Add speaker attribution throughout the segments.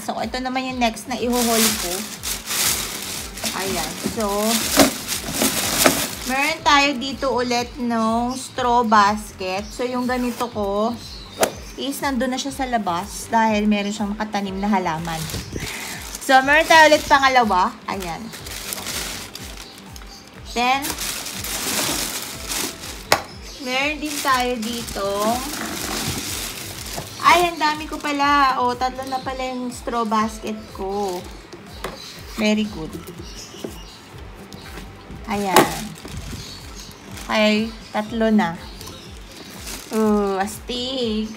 Speaker 1: So, ito naman yung next na ihuhol ko. Ayan. So, meron tayo dito ulit ng straw basket. So, yung ganito ko is nandun na siya sa labas dahil meron siyang nakatanim na halaman. So, meron tayo ulit pangalawa. Ayan. Then, meron din tayo dito. Ay, ang dami ko pala. O, 3 na pala yung straw basket ko. Very good. Ayan. Okay, 3 na. Astig.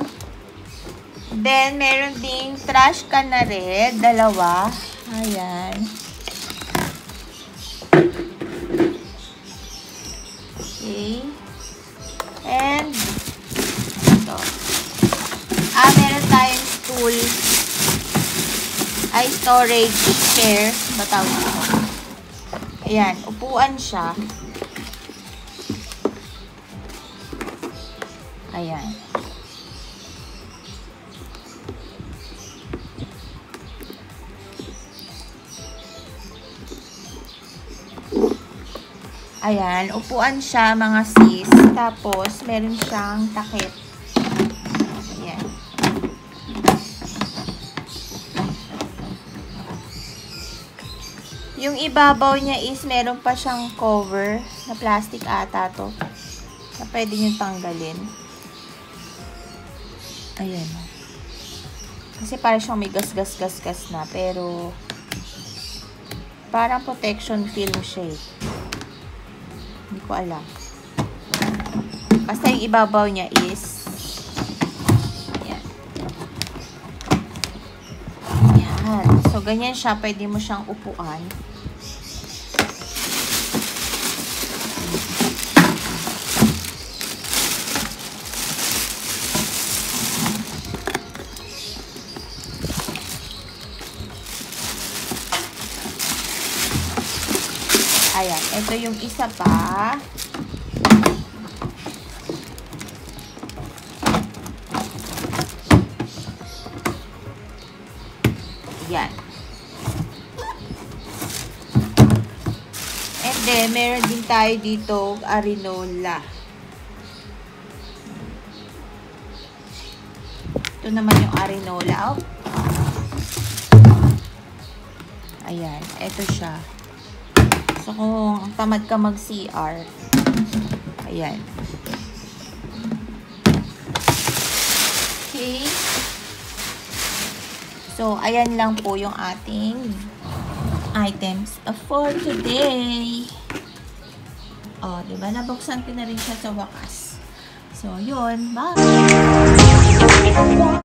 Speaker 1: Then, meron ding trash can na red. 2. Ayan. Okay. And, ito. Meron tayong stool. Ay, storage chair. Bataw ito. Ayan, upuan siya. Ayan. Ayan, upuan siya mga sis. Tapos, meron siyang takip. Ayan. Yung ibabaw niya is meron pa siyang cover na plastic ata to. Na pwede nyo tanggalin. Ayan. Kasi parang siyang may gas-gas-gas-gas na. Pero, parang protection film siya eh. Hindi ko alam. Basta yung ibabaw niya is ayan. Ayan. So, ganyan siya. Pwede mo siyang upuan. Ayan. Ito yung isa pa. Ayan. And then, meron din tayo dito arenola. Ito naman yung arenola. Oh. Ayan. Ito siya. So, kung tamad ka mag-CR, ayan. Okay. So, ayan lang po yung ating items for today. O, diba? Nabuksan ko na rin siya sa wakas. So, yun. Bye!